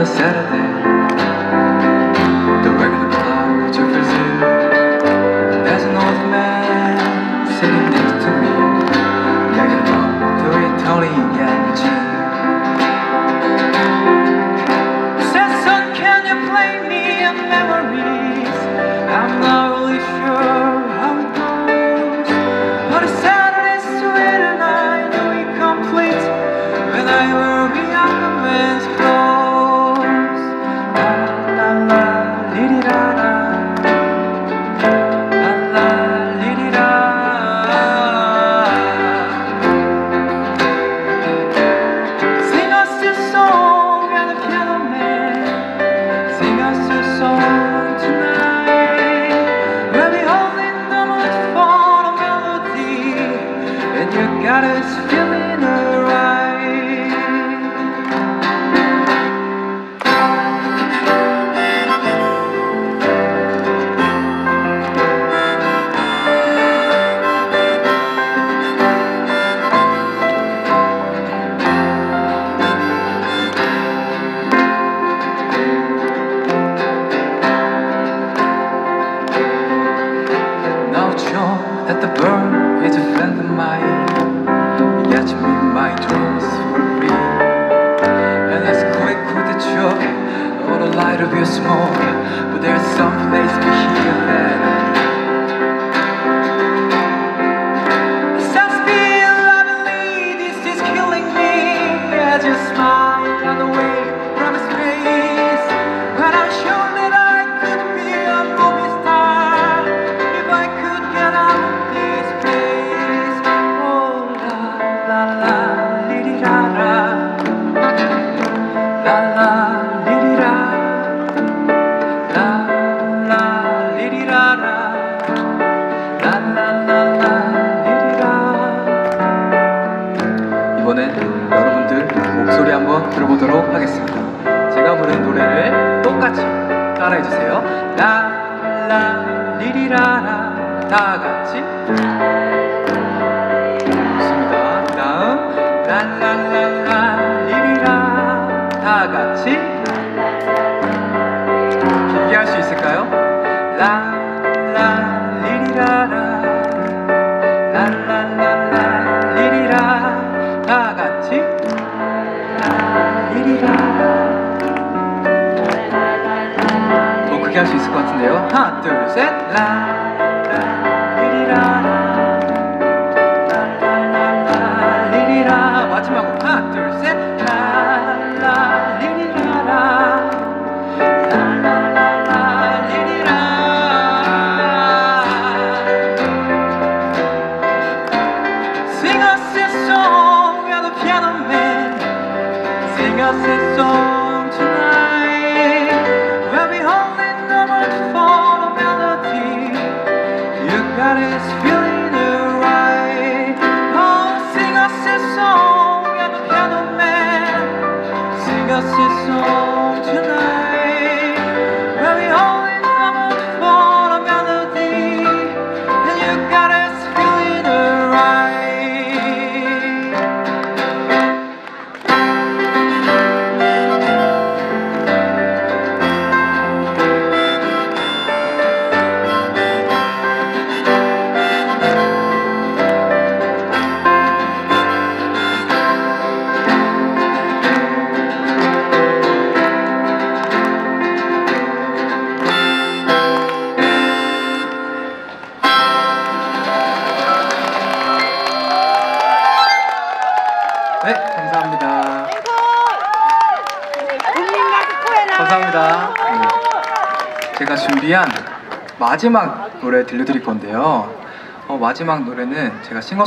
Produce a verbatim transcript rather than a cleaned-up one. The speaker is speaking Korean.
Saturday, the regular clouds are visible. There's an old man sitting next to me, making up to Italian energy. Says, son, can you play me a memories? I'm not really sure how it goes, but it's Saturday sweet and I know it complete when I wear a younger man's clothes. La la la, li da da, la la li da. Sing us a song and the piano man, sing us a song tonight. We'll be holding the note for a melody, and you got us feeling alright. That the bird is a friend of mine. He gets me my dreams for free, and it's quick with the joke or the light of your smoke. But there's some place we hear that sounds feel lovely. This is killing me as you smile on the way from his face. When I'm sure that I could be a movie star if I could get out of this place. Oh la la la li di da da, la la li di da, la la li di da da, la la la la li di da. 이번엔 여러분들 목소리 한번 들어보도록 하겠습니다. 제가 부르는 노래를 똑같이 따라해주세요. 라라 리리라라. 다 같이. 좋습니다. 다음 랄랄랄라 리리라. 다 같이. 길게 할 수 있을까요? 라라 리리라라, 랄랄랄라 리리라. 다 같이. 리리라. 더 크게 할 수 있을 것 같은데요. 하나 둘 셋. 라 마지막으로 하나 둘 셋. 라라 리리라라, 라라라라 리리라. Sing us a song, you're the piano man. Sing us a song tonight. We'll be holding the note for the melody. You got us feeling alright. Oh, sing us a song, you're the piano man. Sing us a song tonight. We'll be holding the note for the melody, and you got us feeling alright. 네, 감사합니다. 감사합니다. 네, 제가 준비한 마지막 노래 들려드릴 건데요. 어, 마지막 노래는 제가 싱어